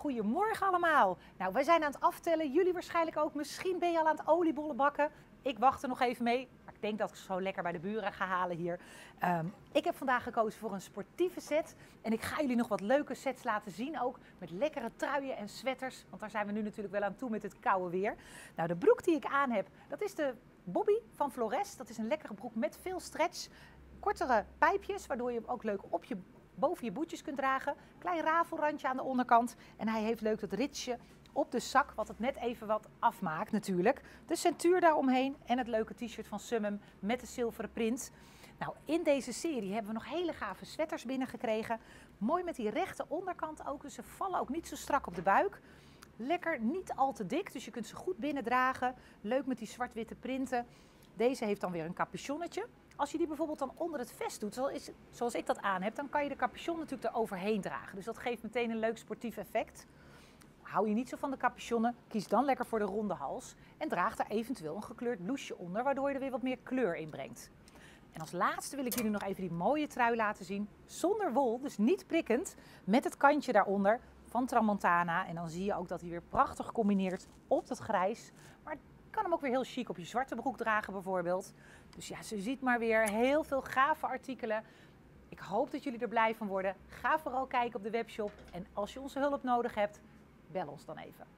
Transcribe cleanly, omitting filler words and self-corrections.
Goedemorgen allemaal. Nou, wij zijn aan het aftellen. Jullie waarschijnlijk ook. Misschien ben je al aan het oliebollen bakken. Ik wacht er nog even mee. Maar ik denk dat ik ze zo lekker bij de buren ga halen hier. Ik heb vandaag gekozen voor een sportieve set. En ik ga jullie nog wat leuke sets laten zien ook. Met lekkere truien en sweaters. Want daar zijn we nu natuurlijk wel aan toe met het koude weer. Nou, de broek die ik aan heb, dat is de Bobby van Flores. Dat is een lekkere broek met veel stretch. Kortere pijpjes, waardoor je hem ook leuk boven je boetjes kunt dragen. Klein rafelrandje aan de onderkant. En hij heeft leuk dat ritsje op de zak, wat het net even wat afmaakt natuurlijk. De centuur daaromheen en het leuke t-shirt van Summum met de zilveren print. Nou, in deze serie hebben we nog hele gave sweaters binnengekregen. Mooi met die rechte onderkant ook, dus ze vallen ook niet zo strak op de buik. Lekker, niet al te dik, dus je kunt ze goed binnen dragen. Leuk met die zwart-witte printen. Deze heeft dan weer een capuchonnetje. Als je die bijvoorbeeld dan onder het vest doet, zoals ik dat aan heb, dan kan je de capuchon natuurlijk eroverheen dragen. Dus dat geeft meteen een leuk sportief effect. Hou je niet zo van de capuchonnen, kies dan lekker voor de ronde hals. En draag daar eventueel een gekleurd blouseje onder, waardoor je er weer wat meer kleur in brengt. En als laatste wil ik jullie nog even die mooie trui laten zien. Zonder wol, dus niet prikkend, met het kantje daaronder van Tramontana. En dan zie je ook dat hij weer prachtig combineert op dat grijs. Maar je kan hem ook weer heel chic op je zwarte broek dragen bijvoorbeeld. Dus ja, ze ziet maar weer heel veel gave artikelen. Ik hoop dat jullie er blij van worden. Ga vooral kijken op de webshop. En als je onze hulp nodig hebt, bel ons dan even.